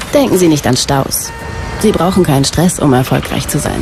Denken Sie nicht an Staus. Sie brauchen keinen Stress, um erfolgreich zu sein.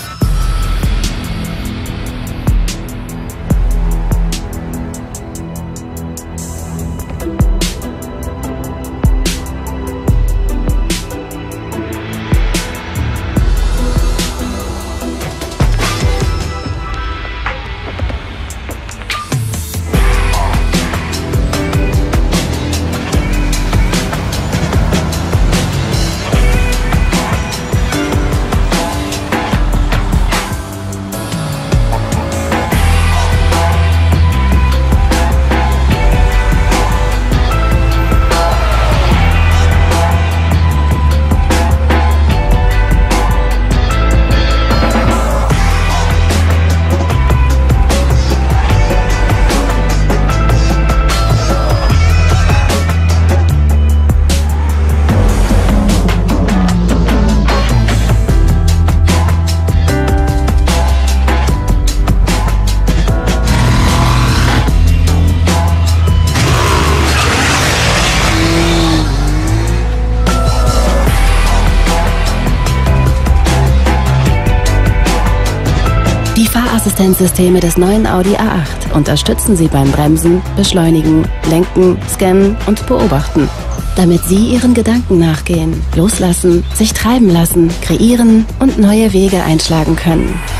Die Fahrassistenzsysteme des neuen Audi A8 unterstützen Sie beim Bremsen, Beschleunigen, Lenken, Scannen und Beobachten, damit Sie Ihren Gedanken nachgehen, loslassen, sich treiben lassen, kreieren und neue Wege einschlagen können.